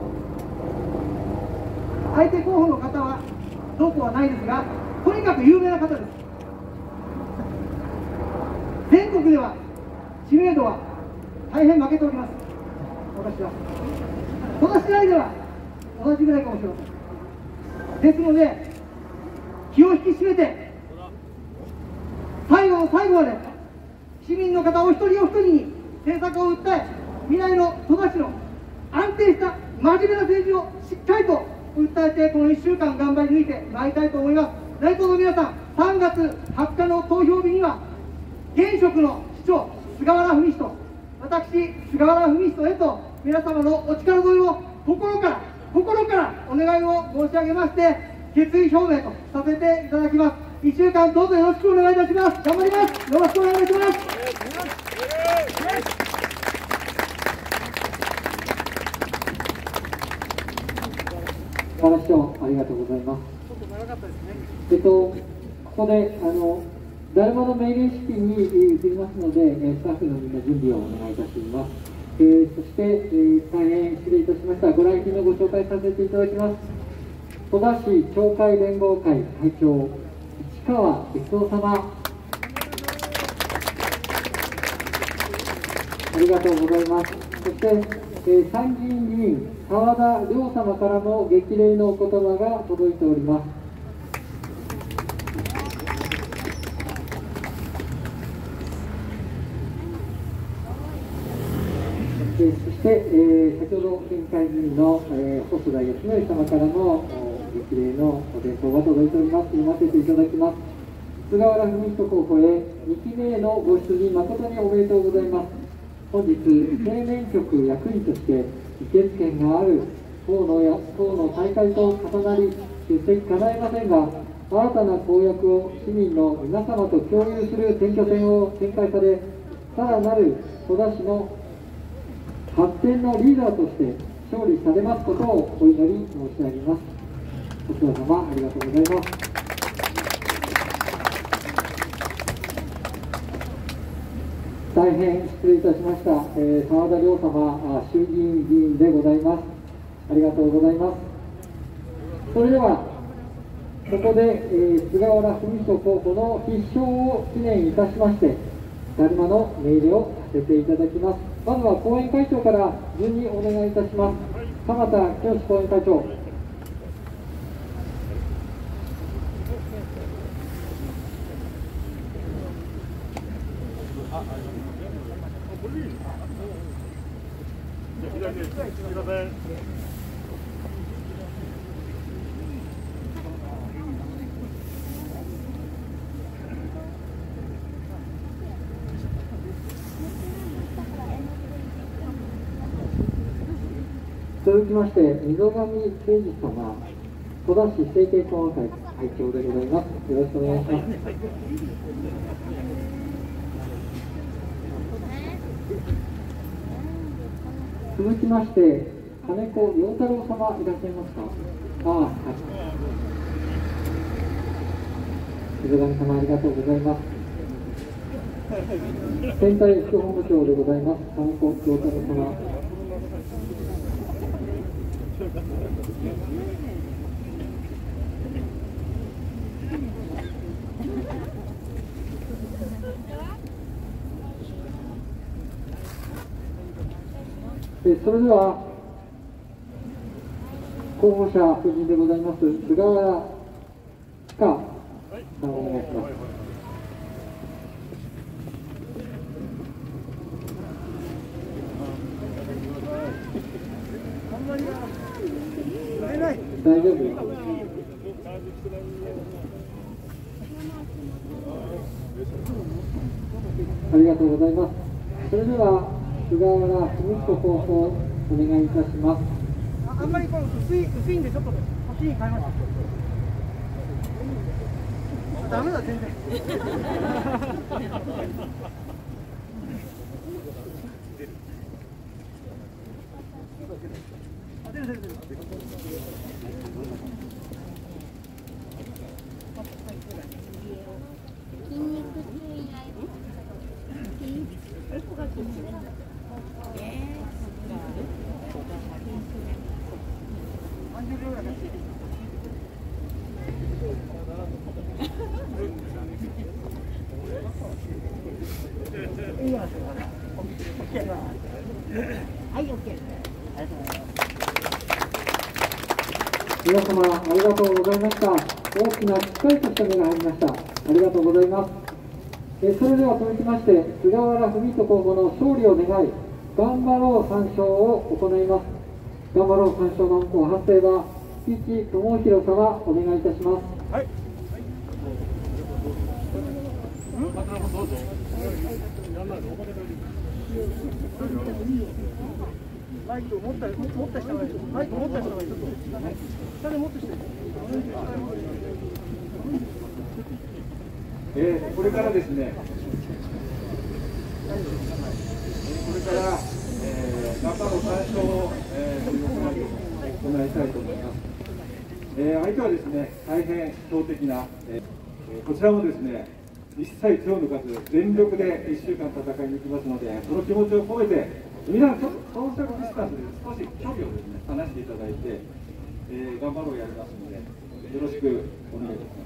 相手候補の方はどうこうはないですが、とにかく有名な方です。全国では知名度は大変負けております。私は戸田市内では同じぐらいかもしれません。ですので気を引き締めて最後の最後まで市民の方お一人お一人に政策を訴え、未来の戸田市の安定した真面目な政治をしっかりと訴えて、このいっしゅうかん頑張り抜いてまいりたいと思います。内藤の皆さん、さんがつはつかの投票日には現職の市長菅原文人、私菅原文人へと皆様のお力添えを心から心からお願いを申し上げまして、決意表明とさせていただきます。いっしゅうかんどうぞよろしくお願いいたします。頑張ります。よろしくお願いします。 菅原市長、ありがとうございます。えっと、ここであのだるまの命令式に移りますので、スタッフのみんな準備をお願いいたします。えー、そして、えー、大変失礼いたしました。ご来賓のご紹介させていただきます。戸田市町会連合会会長、市川悦夫様、ありがとうございます。そして、えー、参議院議員澤田亮様からも激励のお言葉が届いております。えー、そして、えー、先ほど県会議員の、えー、細田義則様からも激励のお電報が届いております。読ませていただきます。菅原文人候補へにきめへのご出任誠におめでとうございます。本日青年局役員として議決権がある党のや党の大会と重なり出席かないませんが、新たな公約を市民の皆様と共有する選挙戦を展開され、さらなる戸田市の発展のリーダーとして勝利されますことをお祈り申し上げます。ごちそうさま、ありがとうございます。大変失礼いたしました。えー、澤田亮様、衆議院議員でございます。ありがとうございます。それでは、ここで、えー、菅原文人候補の必勝を記念いたしまして、だるまの命令をさせていただきます。まずは後援会長から順にお願いいたします。鎌田清後援会長。続きまして、溝上誠二様、戸田市政経懇話会会長でございます。よろしくお願いします。続きまして、金子陽太郎様いらっしゃいますか。ああ、はい。溝上様ありがとうございます。選対副本部長でございます。金子陽太郎様。それでは候補者夫人でございます菅原千佳さんお願いします。大丈夫。 ありがとうございます。それでは菅原文彦候補お願いいたします。 あんまりこの薄い薄いんでちょっとこっちに変えます。ダメだ全然。出る出る出る。 筋肉痛以外筋肉痛が気になる。はい、オッケー。 皆様ありがとうございました。大きなしっかりとした目が入りました。ありがとうございます。えそれでは続きまして、菅原文人候補の勝利を願い、頑張ろう参照を行います。頑張ろう参照のご発声は、菊池智弘様、お願いいたします。はい。 マイクを持った持った人がいい。マイクを持った人がいい。下で持ってして。 えー、これからですね、これから、えー、頑張ろう参照を、えー、という行いたいと思います。えー、相手はですね、大変強敵な、えー、こちらもですね、一切手を抜かず、全力でいっしゅうかん戦いに行きますので、その気持ちを込めて、皆さん、ちょっとソーシャルディスタンスで少し距離をですね、離していただいて、えー、頑張ろうやりますので、よろしくお願いします。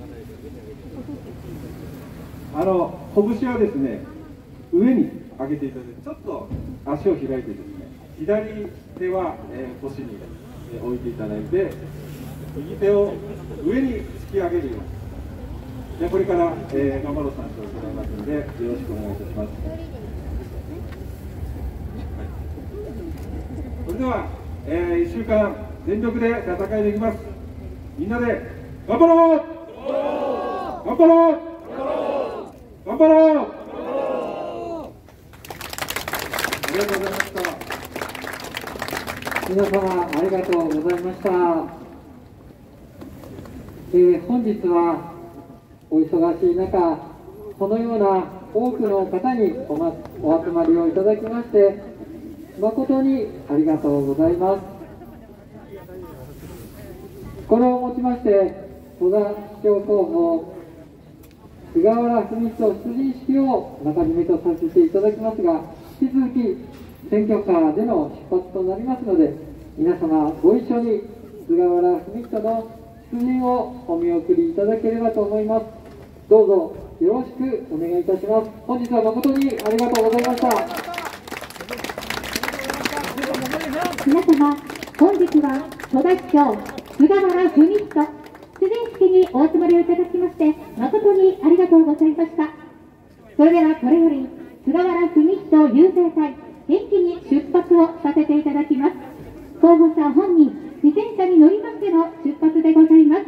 あの拳はですね、上に上げていただいて、ちょっと足を開いてですね、左手は、えー、腰に、えー、置いていただいて、右手を上に突き上げるように。じゃあこれから、えー、頑張ろう参照を行いますので、よろしくお願いいたします。それでは、えー、いっしゅうかん全力で戦いでいきます。みんなで頑張ろう。頑張ろう。頑張ろう。ありがとうございました。 皆様ありがとうございました。えー、本日はお忙しい中、このような多くの方にお、ま、お集まりをいただきまして誠にありがとうございます。これをもちまして戸田市長候補菅原文人出陣式を中締めとさせていただきますが、引き続き選挙カーでの出発となりますので、皆様ご一緒に菅原文人の出陣をお見送りいただければと思います。どうぞよろしくお願いいたします。本日は誠にありがとうございました。 皆様、本日は戸田市長菅原文人出陣式にお集まりをいただきまして誠にありがとうございました。それではこれより菅原文人遊説隊元気に出発をさせていただきます。候補者本人自転車に乗りましての出発でございます。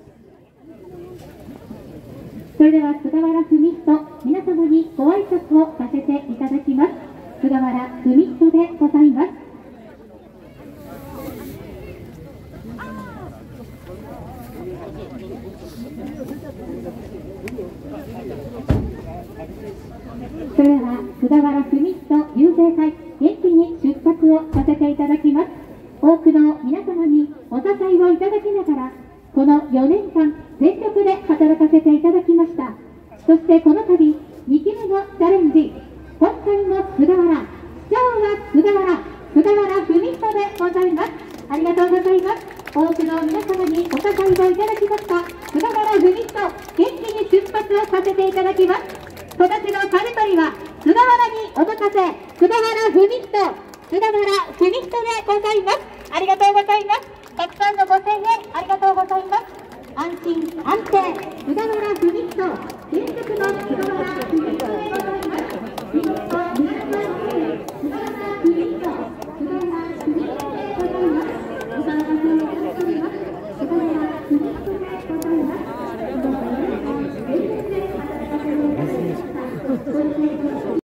それでは菅原文人皆様にご挨拶をさせていただきます。菅原文人でございます。それでは菅原文人遊説隊元気に出発をさせていただきます。多くの皆様にお支えをいただきながらこのよねんかん全力で働かせていただきました。そしてこの度にきめのチャレンジ、今回も菅原、市長は菅原、菅原文人でございます。ありがとうございます。多くの皆様にお支えをいただきました菅原文人、元気に出発をさせていただきます。戸田市の金取りは菅原にお任せ、菅原文人、菅原文人でございます。ありがとうございます。たくさんのご声援ありがとうございます。安心安定菅原文人、現職の菅原文人でございます。